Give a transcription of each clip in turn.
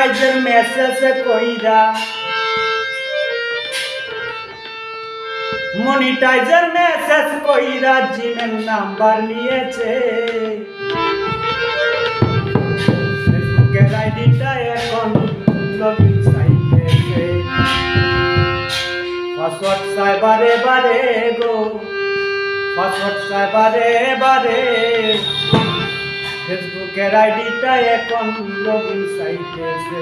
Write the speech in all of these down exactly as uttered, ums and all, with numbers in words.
মনিটাইজের message কইরা মনিটাইজের message কইরা জিমেল নাম্বার নিয়েছে ফেসবুকের আইডিটা এখন লগইন সাইটেছে পাসওয়ার্ড চাই বারে বারে গো পাসওয়ার্ড চাই বারে বারে ফেসবুকের আইডিটা এখন লগইন সাইটেছে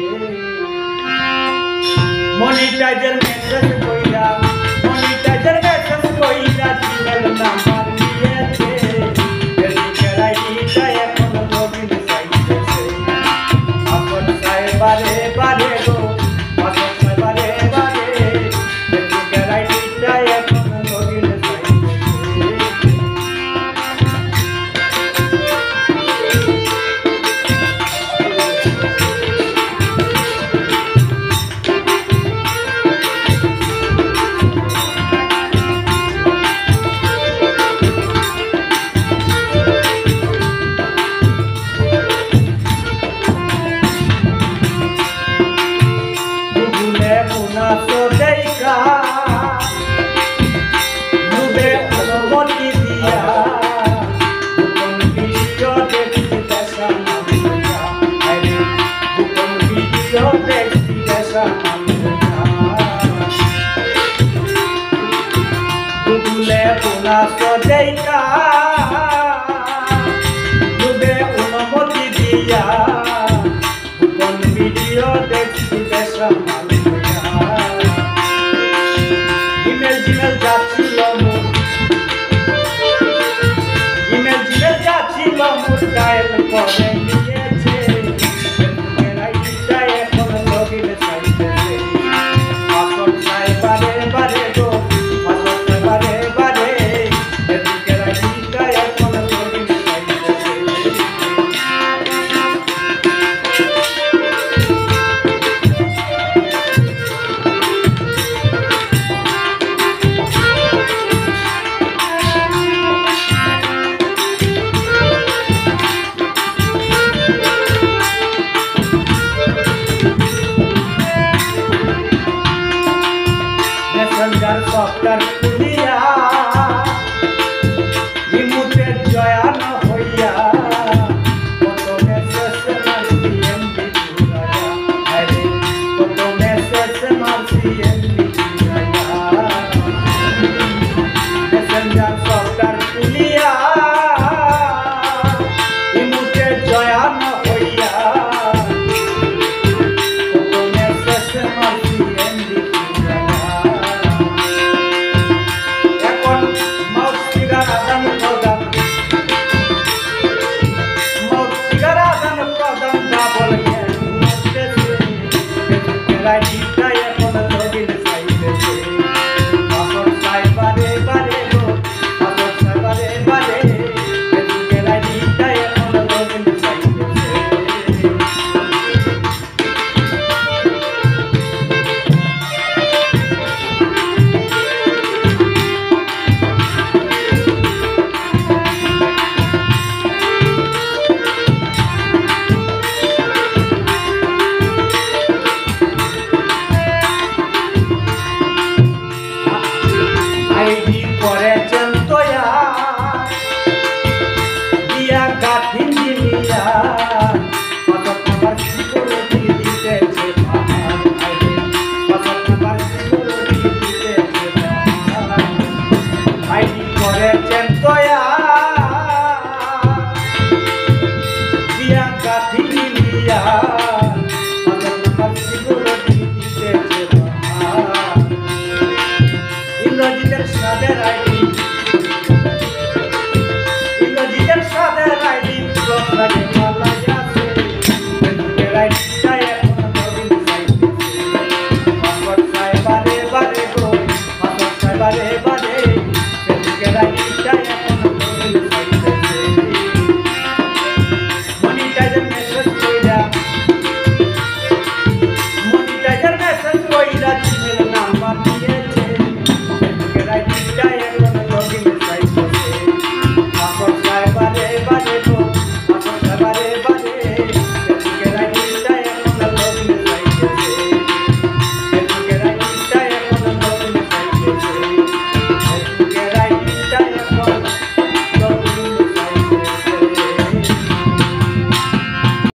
মনিটাইজের মেসেজ কইরা মনিটাইজের মেসেজ কইরা জিমেল নাম্বার নিয়েছে ফেসবুকের আইডিটা এখন লগইন সাইটেছে পাসওয়ার্ড চাই বারে বারে গো পাসওয়ার্ড চাই বারে বারে ফেসবুকের আইডিটা এখন লগইন Sodeika, Lube অনুমতি দিয়া কোন ভিডিও দেখছি দেশা মালিকা ইমেল জিমেল যাচ্ছিল মোর ইমেল জিমেল যাচ্ছিল মোর ডায়াল করে